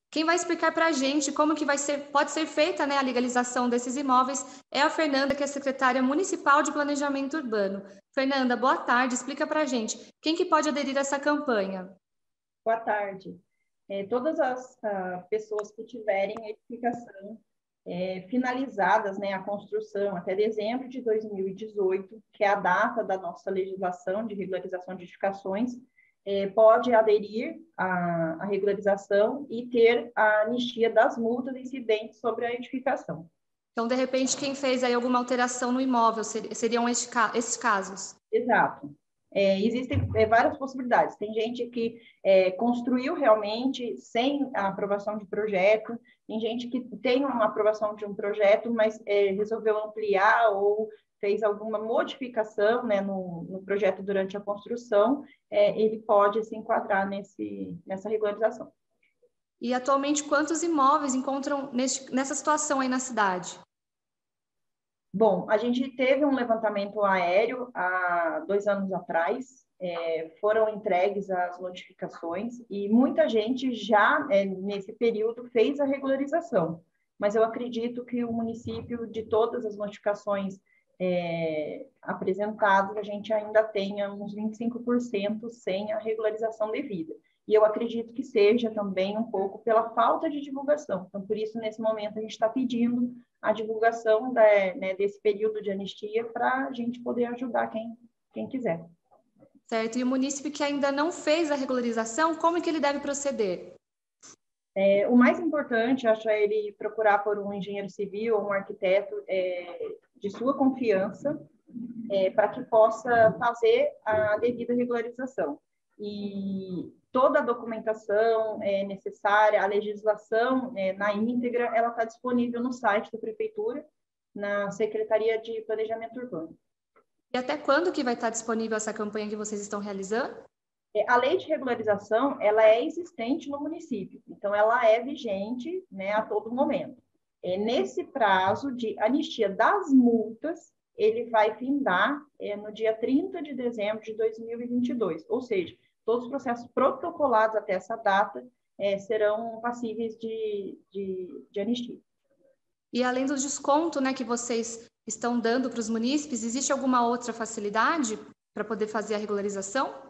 Quem vai explicar para a gente como que pode ser feita, né, a legalização desses imóveis é a Fernanda, que é secretária municipal de Planejamento Urbano. Fernanda, boa tarde. Explica para a gente quem que pode aderir a essa campanha. Boa tarde. Todas as pessoas que tiverem a edificação finalizadas, né, a construção até dezembro de 2018, que é a data da nossa legislação de regularização de edificações, pode aderir à regularização e ter a anistia das multas incidentes sobre a edificação. Então, de repente, quem fez aí alguma alteração no imóvel seriam esses casos? Exato. Existem várias possibilidades. Tem gente que construiu realmente sem a aprovação de projeto, tem gente que tem uma aprovação de um projeto, mas resolveu ampliar ou fez alguma modificação, né, no projeto durante a construção, ele pode se enquadrar nessa regularização. E atualmente, quantos imóveis encontram nessa situação aí na cidade? Bom, a gente teve um levantamento aéreo há 2 anos atrás, foram entregues as notificações e muita gente já, nesse período, fez a regularização. Mas eu acredito que o município, de todas as notificações apresentadas, a gente ainda tenha uns 25% sem a regularização devida. E eu acredito que seja também um pouco pela falta de divulgação. Então, por isso, nesse momento, a gente está pedindo a divulgação desse período de anistia para a gente poder ajudar quem quiser. Certo. E o município que ainda não fez a regularização, como é que ele deve proceder? O mais importante, acho, é ele procurar por um engenheiro civil ou um arquiteto de sua confiança para que possa fazer a devida regularização. E toda a documentação necessária, a legislação na íntegra, ela está disponível no site da Prefeitura, na Secretaria de Planejamento Urbano. E até quando que vai estar disponível essa campanha que vocês estão realizando? A lei de regularização, ela é existente no município, então ela é vigente, né, a todo momento. Nesse prazo de anistia das multas, ele vai findar no dia 30 de dezembro de 2022, ou seja, todos os processos protocolados até essa data serão passíveis de anistia. E além do desconto, né, que vocês estão dando para os munícipes, existe alguma outra facilidade para poder fazer a regularização?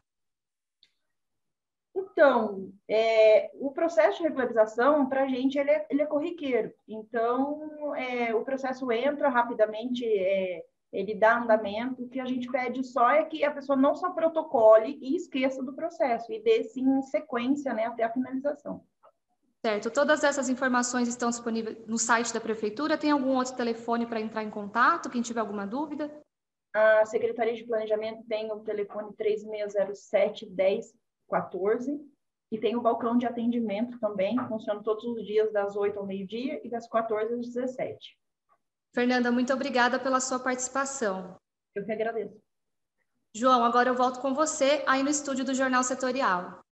Então, o processo de regularização, para a gente, ele é corriqueiro. Então, o processo entra rapidamente, ele dá andamento. O que a gente pede só é que a pessoa não só protocole e esqueça do processo, e dê, sim, em sequência, né, até a finalização. Certo. Todas essas informações estão disponíveis no site da Prefeitura. Tem algum outro telefone para entrar em contato, quem tiver alguma dúvida? A Secretaria de Planejamento tem o telefone 3607-1014 e tem o balcão de atendimento também, que funciona todos os dias das 8 ao meio-dia e das 14 às 17. Fernanda, muito obrigada pela sua participação. Eu que agradeço. João, agora eu volto com você aí no estúdio do Jornal Setorial.